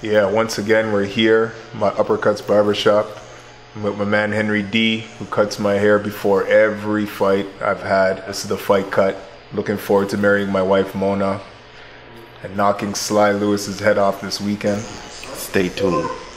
Yeah, once again we're here, my Uppercuts Barbershop. I'm with my man Henry D, who cuts my hair before every fight I've had. This is the fight cut. Looking forward to marrying my wife Mona and knocking Sly Lewis's head off this weekend. Stay tuned.